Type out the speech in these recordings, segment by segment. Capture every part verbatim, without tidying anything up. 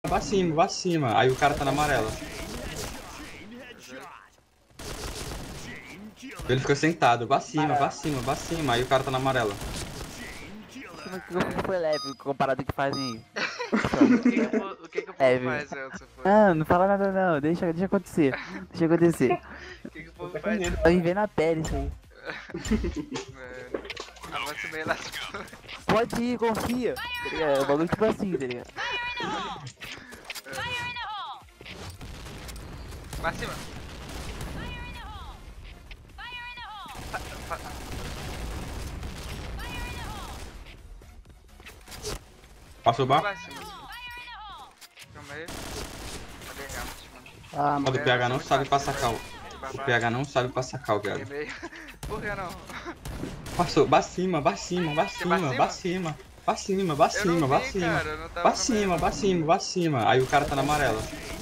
pra cima, pra cima. Aí o cara tá na amarela. Ele fica sentado, pra cima, pra cima, pra cima. Aí o cara tá na amarela. Como é que o povo foi leve comparado ao que fazem aí? O que, que, o po- o que, que o povo É, faz, Elton? Não, não fala nada não, deixa, deixa acontecer. Deixa acontecer. O que, que o povo Tô com faz? medo. Tá vivendo na pele isso aí. Mano, avança bem lá. Pode ir, confia. Tá ligado? É um bagulho tipo assim, tá ligado? Pra cima. Fa- fa- Passou o bar? Pra cima. Calma aí. Cadê Helmut, mano? Ah, O mano. do P H não sabe pra sacar o... Que O babado. P H não sabe pra sacar o viado. Queimei. Por que não? Passou, pra cima, pra cima, pra cima, cima? pra cima. Pra cima, pra Eu cima, não pra vi, cima. cara. Eu não tava Pra no cima, meio. pra cima, pra cima. Aí o cara tá na amarela.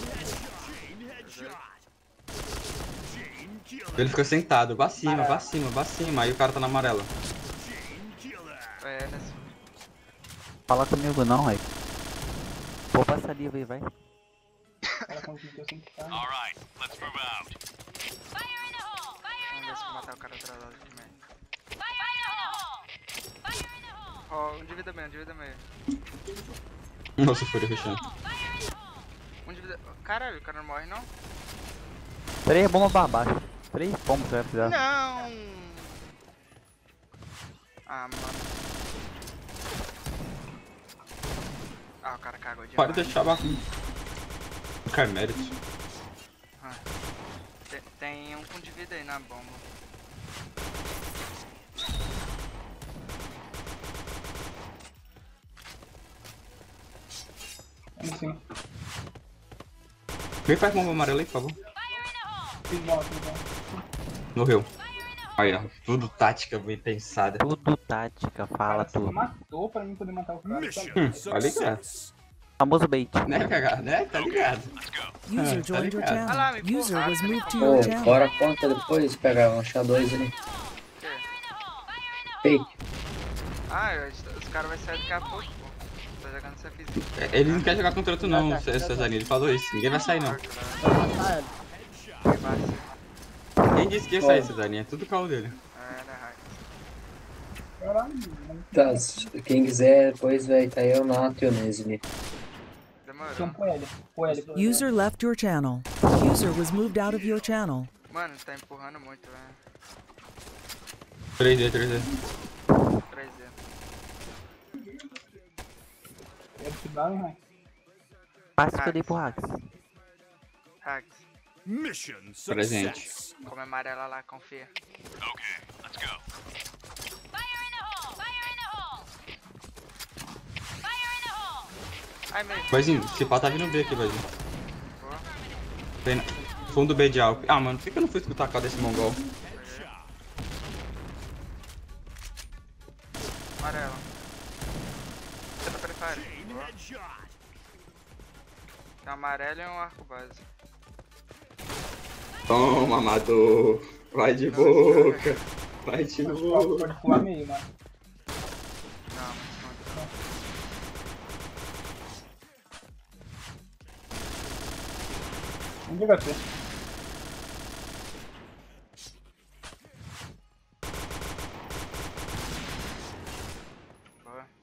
Ele fica sentado, pra cima, pra cima, pra cima. Aí o cara tá na amarela. É, nesse... Fala comigo não, Raik. Vou passar ali, vai, vai. Ela conseguiu assim que tá. Alright, let's move out. Vamos ver se eu matar o cara atrás lá também. Ó, um de vida meio, um de vida meio. Nossa, foi rushando. Um de vida... Caralho, o cara não morre, não? Três bombas pra baixo. Três bombas você vai precisar. Não! Ah, mano. Ah, o cara cagou demais. Pode deixar abaixo. Cara, mérito. Ah. Tem, tem um com de vida aí na bomba. Em cima. Vem pra bomba amarela aí, por favor. Fiz bola, fiz bola. Morreu. Aí, ó. Tudo tática bem pensada. Tudo tática, fala Cara, você tudo. matou pra mim poder matar o cara. Mission sabe? Hum, tá ligado? success. Famoso bait. Né, cagado? Né? Tá ligado? Let's go. Ah, User tá joined your ligado. Ah lá, me channel. User empurraram. was moved to Pô, your channel. bora a conta depois, pegar um achar dois ali. Que? Fake. Ah, eu- os caras vão sair daqui a pouco, pô. Tá jogando C F Z. É, ele não quer jogar contra tu não, Cesarinho. Ele falou isso. Ninguém vai sair não. Quem disse que ia sair, Cesarinho? É tudo caô dele. É, né, Raik? Caralho, mano. Tá, se- quem quiser, depois vai tá eu, Nato e o Nesli. Demorou. Tem um Coelho. Coelho. Coelho. User left your channel. User was moved out of your channel. Mano, tá empurrando muito, velho. três D, três D. três D. Quero te dar, hein, Raik? Passa que eu dei pro Rax. Hax, Mission Presente. success. come amarela lá, confia. Okay, let's go. Ai, meio. Vozinho, esse pau tá vindo B aqui, vozinho. Boa. Vem na- Fundo B de Alp. Ah, mano, por que que eu não fui escutar a cara desse mongol? Amarelo. Você tá prefere? Boa. Tem um amarelo e um arco base. Toma, amador. Vai de boca. Vai de Pode, boca. pode pular meio, mano. Não, mas não. Um de H P. Boa.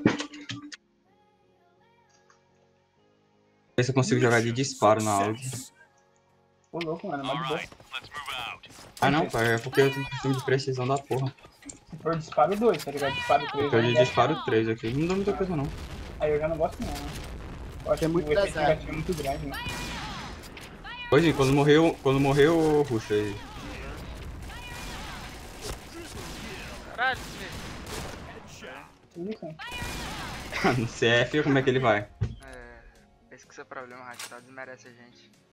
Ver se eu consigo jogar de disparo na aula. Ô, louco, mano. Mas de boa. Alright, let's move out. Ah não, pai, é porque eu tenho costume de precisão da porra. Se for disparo dois, tá ligado? Disparo três. Eu de disparo três aqui. Não dá muita coisa não. Aí eu já não gosto não, né? Eu acho que muito o efeito pesado. negativo é muito grande, né? Vozinho, quando morreu, quando morreu, ruxa aí. Caralho, Smith. Isso, hein? No C F, como é que ele vai? É. Esse que é o seu problema, Hack. Só desmerece a gente.